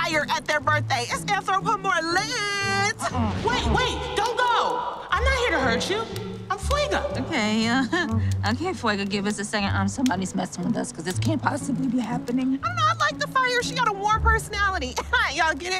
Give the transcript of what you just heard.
fire at their birthday. It's Anthropo more lit. Wait, don't go. I'm not here to hurt you. I'm Fuego. Okay, okay, Fuego, give us a second. Somebody's messing with us, because this can't possibly be happening. I'm not like the fire. She got a warm personality. Y'all get it?